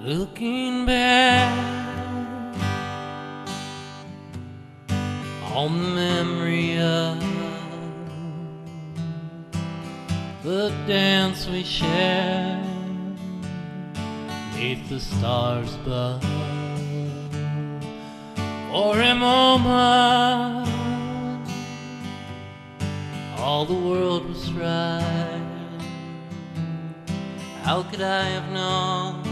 Looking back on the memory of the dance we shared beneath the stars above. For a moment, all the world was right. How could I have known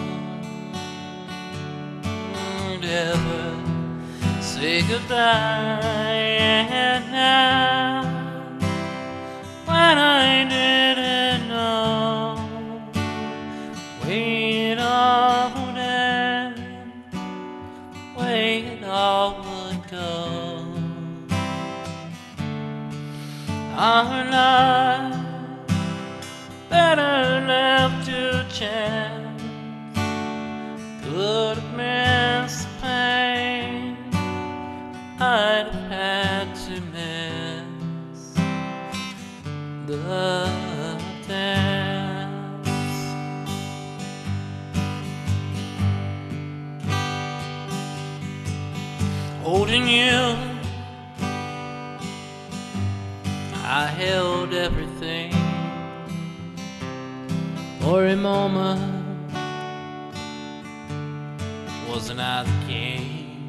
to ever say goodbye? And now, when I didn't know, way it all would end, way it all would go. Our life better left to chance, could have missed the pain, I'd have had to miss the dance. Holding you, I held everything. For a moment, wasn't I the king?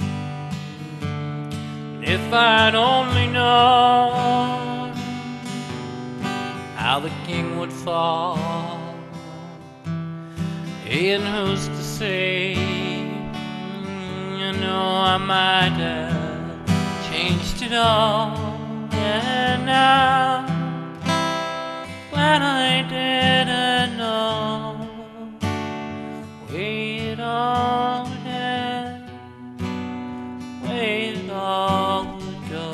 And if I'd only known how the king would fall, and who's to say? You know, I might have changed it all. And now, when I didn't know, way it all would end, way it all would go.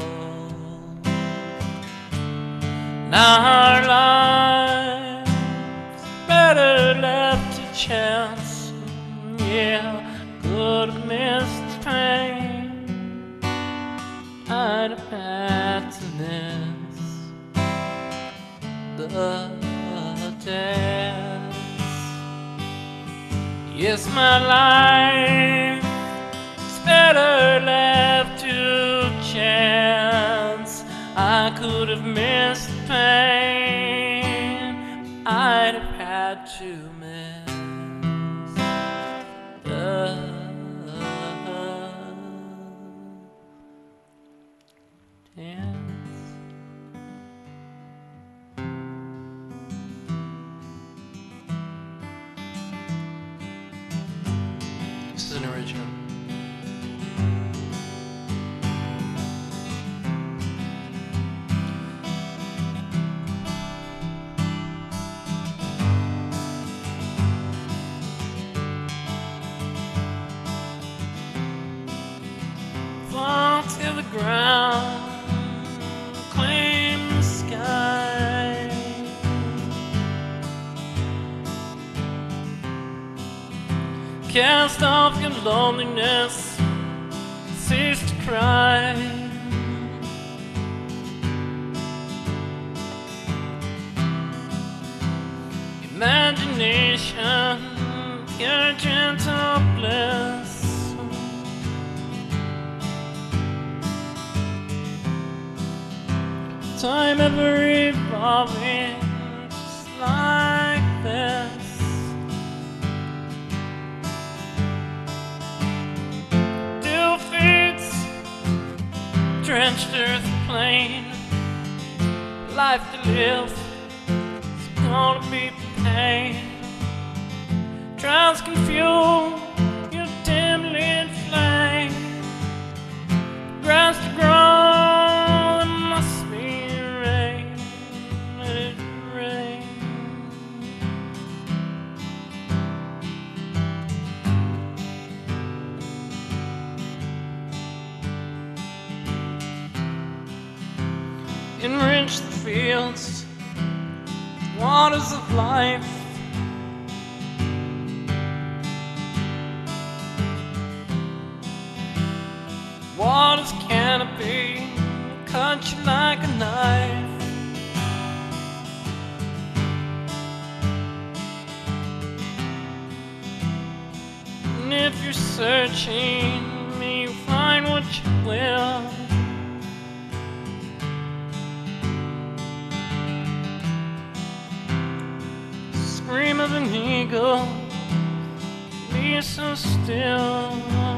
Now our lives better left to chance. Yeah, could have missed the pain, I'd have had to miss the dance. Yes, my life is better left to chance. I could have missed the pain, I'd have had to miss the dance. This is an original. Fall to the ground, claim the sky. Cast off your loneliness, cease to cry. Imagination, your gentle bliss. Time ever evolving, just like this. Drenched earth plain, life to live, it's gonna be pain. Trials can fuel your dimly inflamed. Grass to grow, there must be rain, let it rain. Enrich the fields, waters of life. Water's canopy, cut you like a knife. you're searching, may you find what you will. Scream of an eagle, be so still.